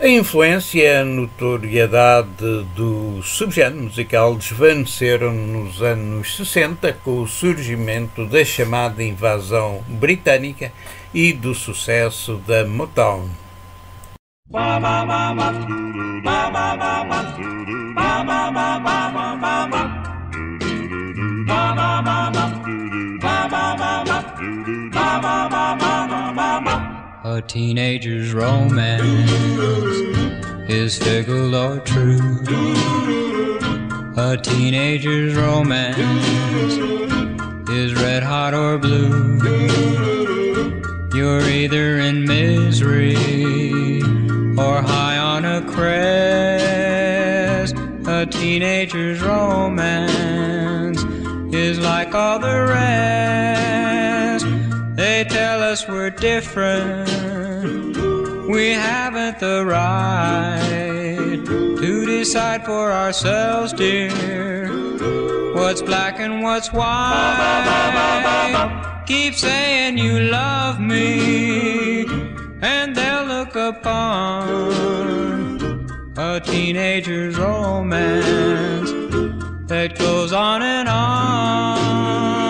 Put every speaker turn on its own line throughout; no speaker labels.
A influência e a notoriedade do subgénero musical desvaneceram nos anos 60 com o surgimento da chamada invasão britânica e do sucesso da Motown.
A teenager's romance is fickle or true. A teenager's romance is red hot or blue. You're either in misery or high on a crest. A teenager's romance is like all the rest. They tell us we're different. We haven't the right to decide for ourselves, dear, what's black and what's white. Keep saying you love me, and they'll look upon a teenager's romance that goes on and on.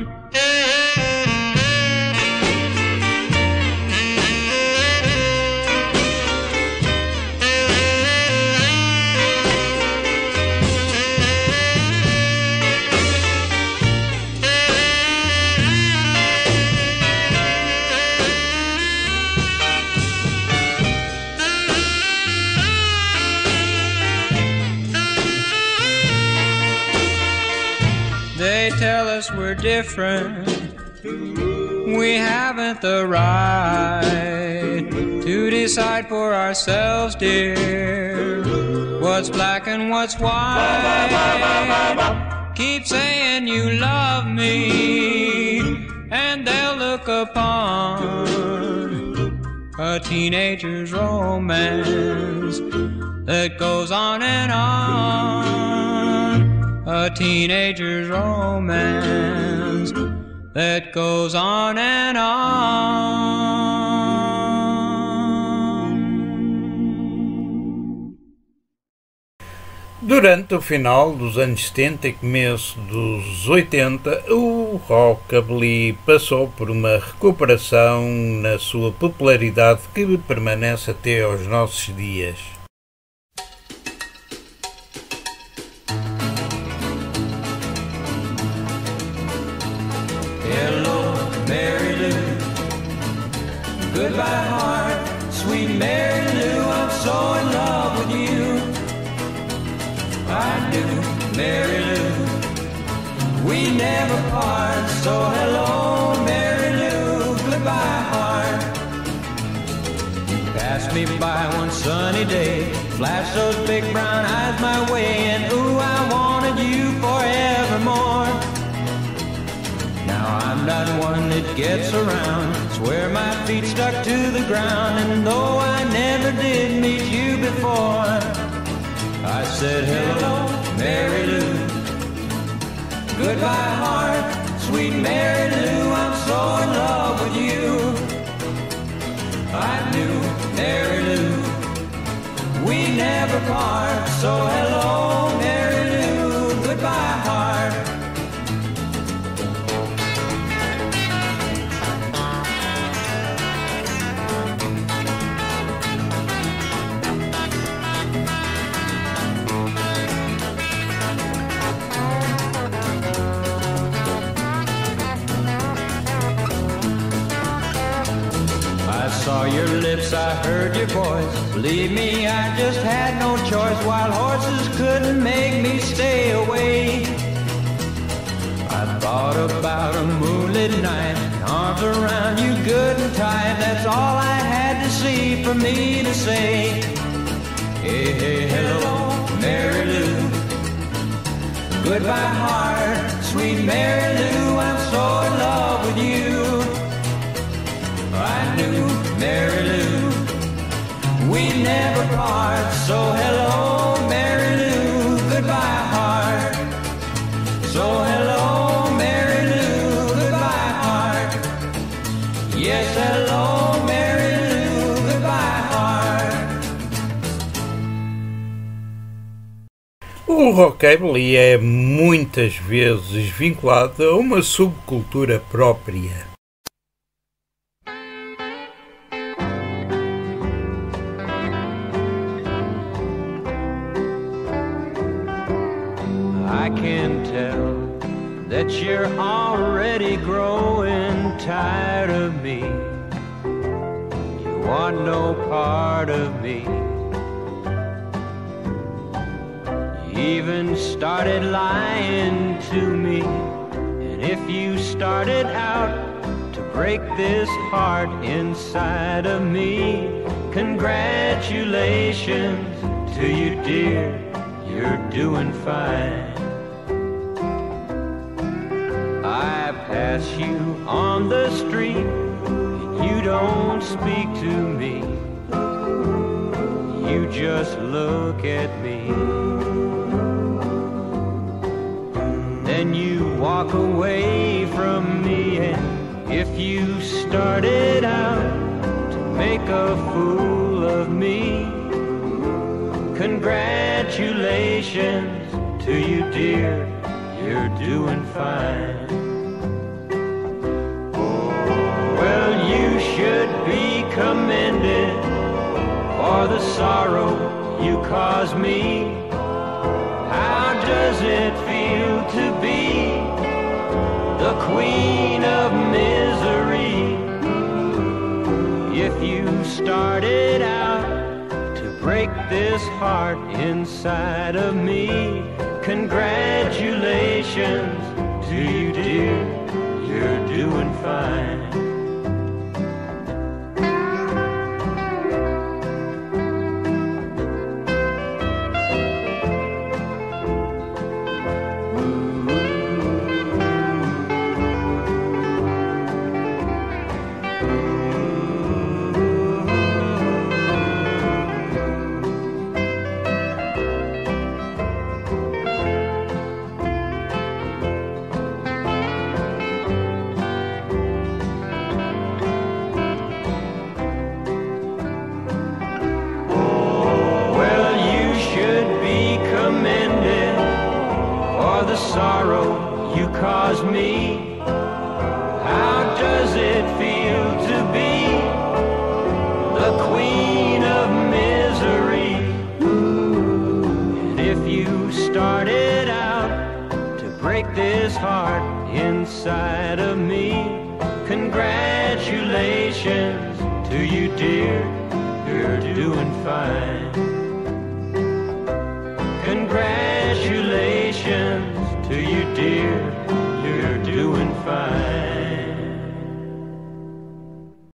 They tell us we're different. We haven't the right to decide for ourselves, dear, what's black and what's white. Keep saying you love me, and they'll look upon a teenager's romance that goes on and on. A teenager's romance that goes on and on.
Durante o final dos anos 70 e começo dos 80, o rockabilly passou por uma recuperação na sua popularidade que permanece até aos nossos dias.
Goodbye, heart, sweet Mary Lou, I'm so in love with you. I do, Mary Lou, we never part, so hello, Mary Lou, goodbye, heart. You passed me by one sunny day, flashed those big brown eyes my way, and ooh, I wanted you forevermore. Now I'm not one that gets around, swear my feet stuck to the ground, and though I never did meet you before, I said hello, Mary Lou. Goodbye, heart, sweet Mary Lou, I'm so in love with you. I knew, Mary Lou, we never part, so hello, Mary Lou, goodbye, heart. I saw your lips, I heard your voice. Believe me, I just had no choice. Wild horses couldn't make me stay away. I thought about a moonlit night, arms around you good and tight. That's all I had to see for me to say. Hey, hey, hello, Mary Lou. Goodbye, heart, sweet Mary Lou, I'm so in love with you. I knew, Mary Lou, we never part, so hello, Mary Lou, goodbye, heart. So hello, Mary Lou, goodbye, heart. Yes, hello, Mary Lou, goodbye, heart.
O rockabilly é muitas vezes vinculado a uma subcultura própria.
I can tell that you're already growing tired of me. You want no part of me. You even started lying to me. And if you started out to break this heart inside of me, congratulations to you, dear, you're doing fine. I pass you on the street and you don't speak to me. You just look at me. Then you walk away from me, and if you started out to make a fool of me, congratulations to you, dear, you're doing fine. Well, you should be commended for the sorrow you caused me. How does it feel to be the queen of misery? If you started out to break this heart inside of me, congratulations to you, dear, you're doing fine. Inside of me, congratulations to you, dear, you're doing fine. Congratulations to you.